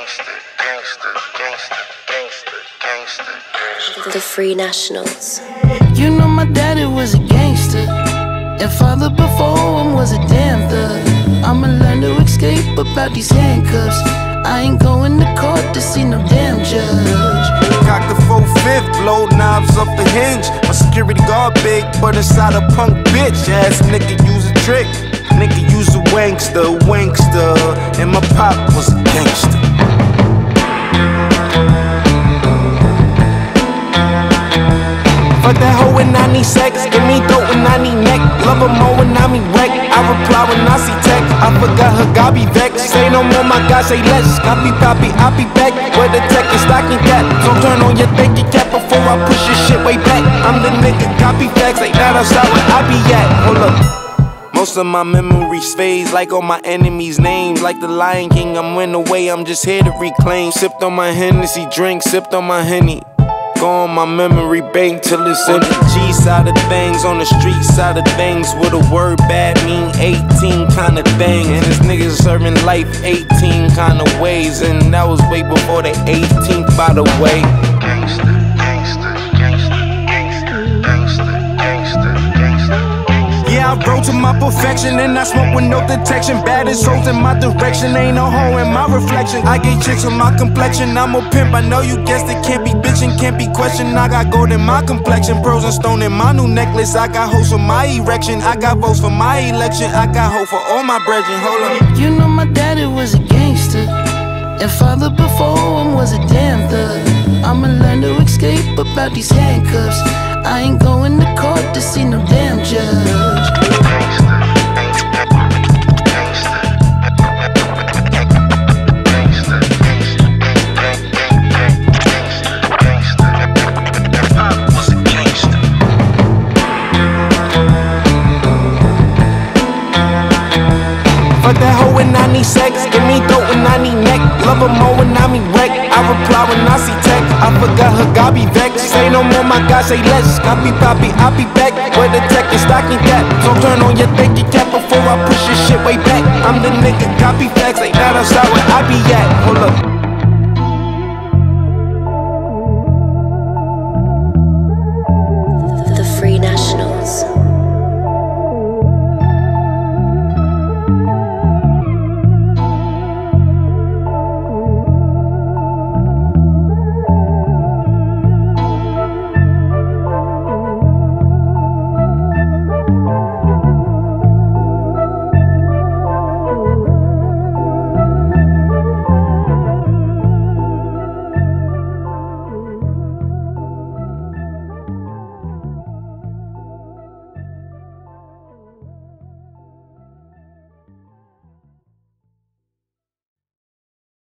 The Free Nationals. You know my daddy was a gangster, and father before him was a damn thug. I'ma learn to escape about these handcuffs. I ain't going to court to see no damn judge. Cock the 4/5, blow knobs off the hinge. My security guard big, but inside a punk bitch. Ass nigga use a trick, nigga use a wankster, and my pop was a gangster. Fuck that hoe when I need sex, give me dope when I need neck. Love her more when I mean wreck. I reply when I see text. I forgot her, God be vexed. Say no more, my God, say less. Copy, poppy, I be back. Where the tech is stocking cap. So turn on your thinking cap before I push your shit way back. I'm the nigga, copy facts, like that outside where I be at. Hold up. Most of my memories phase like all my enemies' names. Like the Lion King, I'm went away, I'm just here to reclaim. Sipped on my Hennessy drink, sipped on my Henny. Go on my memory bank till it's on the G side of things, on the street side of things. With a word bad mean 18 kind of thing. And this niggas serving life 18 kind of ways. And that was way before the 18th, by the way. Yeah, I rode to my perfection and I smoke with no detection. Baddest hoes in my direction, ain't no hoe in my reflection. I get chicks on my complexion, I'm a pimp, I know you guessed it. Can't be bitchin', can't be questioned. I got gold in my complexion, pearls and stone in my new necklace. I got hoes for my erection, I got votes for my election. I got hope for all my brethren, hold up. You know my daddy was a gangster, and father before him was a damn thug. I'ma learn to escape about these handcuffs. I ain't going to court to see no damn judge. Fuck that hoe when I need sex, give me dope when I need neck. Love her more when I mean wreck. I reply when I see text. I forgot her, God be vexed. Say no more, my God, say less. Copy, poppy, I be back. Where the tech is stocking cap. So turn on your thinking cap before I push your shit way back. I'm the nigga, copy facts, like that outside where I be at.